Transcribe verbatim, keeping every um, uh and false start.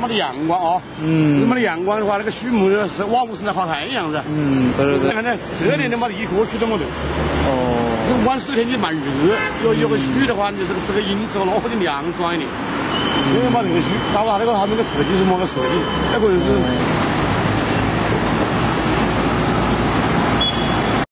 没得阳光啊。嗯。是没得阳光的话，那个树木是万物生在发太阳噻。嗯，对对对。看看这年的嘛，一棵树都没得。哦。晚十天就蛮热，有有个树的话，你这个这个阴，这个脑壳就凉爽一点。因为嘛，那个树，找他那个他那个设计是么个设计？那个人是。